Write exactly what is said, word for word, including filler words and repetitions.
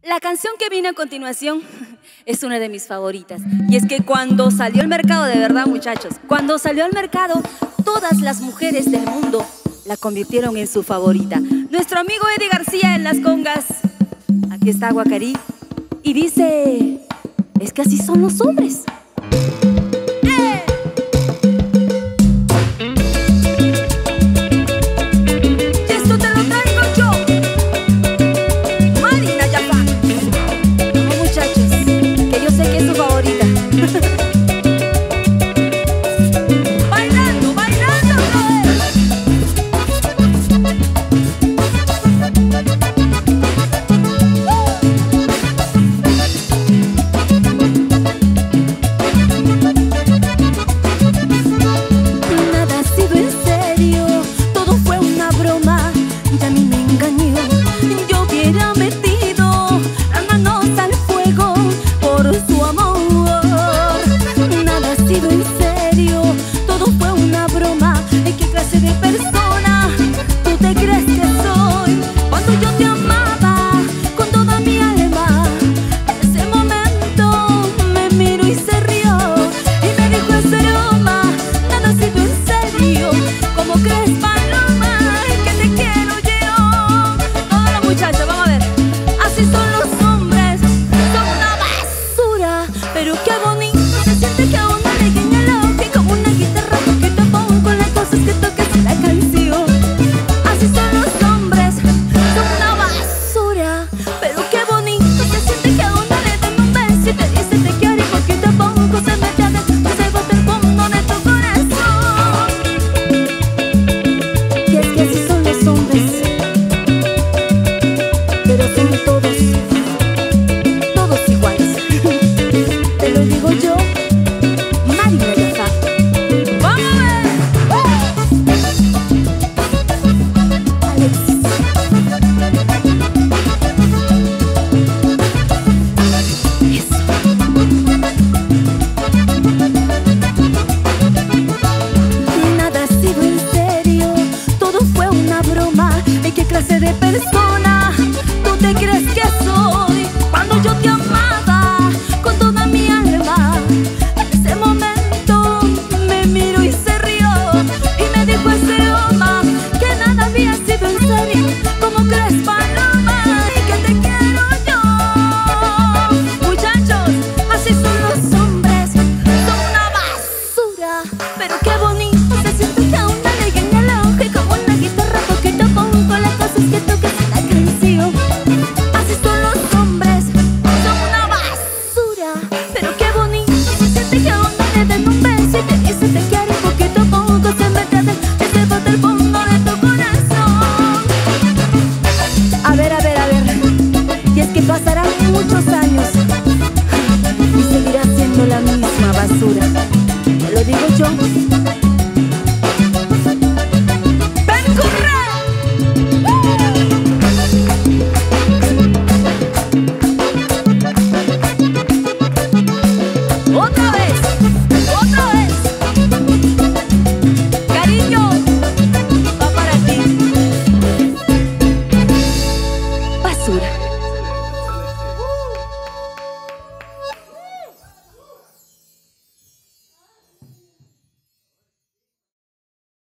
La canción que viene a continuación es una de mis favoritas. Y es que cuando salió al mercado, de verdad, muchachos, cuando salió al mercado, todas las mujeres del mundo la convirtieron en su favorita. Nuestro amigo Eddie García en las congas. Aquí está Guacarí. Y dice, es que así son los hombres. Bailando, bailando, nada ha sido en serio, todo fue una broma, ya ni me engañó. Yo hubiera metido las manos al fuego por su amor. En serio, todo fue una broma. ¿En qué clase de persona tú te crees que soy? Cuando yo te amaba con toda mi alma, en ese momento me miró y se rió y me dijo es broma, nada ha sido en serio. ¿Cómo crees, paloma, que te quiero yo? Toda la muchacha, vamos a ver. Así son los hombres, son una basura, pero qué bonito se siente que aún de persona tú te crees que soy. Cuando yo te amaba con toda mi alma, en ese momento me miró y se rió y me dijo ese broma, que nada había sido en serio. ¿Cómo crees, paloma, que te quiero yo? Muchachos, así son los hombres, son una basura, pero qué bonito se siente que aún la ley en el ojo y como una guitarra poquito a poco las cosas que toques en la canción. Así son los hombres, son una basura, pero qué bonito se siente que aún no te den un beso y te dice te quiero poquito a poco, se me trata que se bota el fondo de tu corazón. A ver, a ver, a ver, y es que pasarán muchos años y seguirá siendo la misma basura. Te lo digo yo.